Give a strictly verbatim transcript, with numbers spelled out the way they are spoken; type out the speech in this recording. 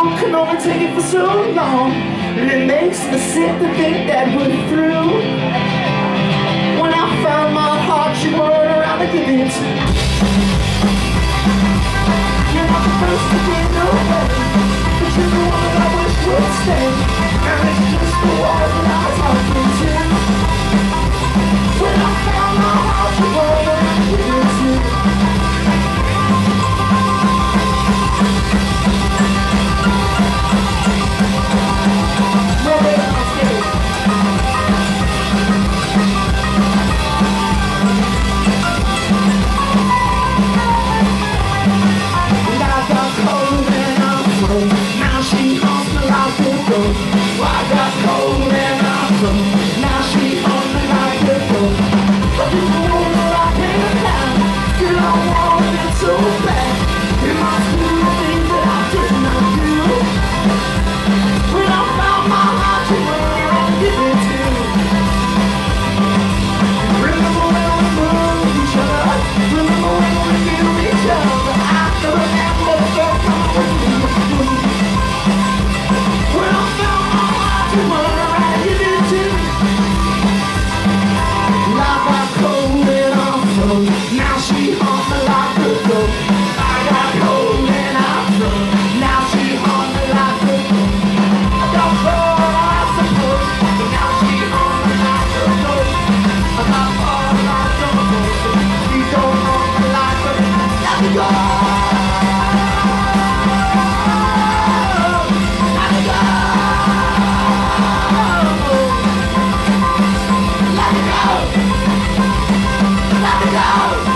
on can only take it for so long, and it makes me sick to think that we're through. When I found my heart, you weren't around to give it. You're not the first to get no better, but you're the one that I wish would stay. And it's just the one that I was talking to. When I found my heart, you weren't around to give it to. Let me go!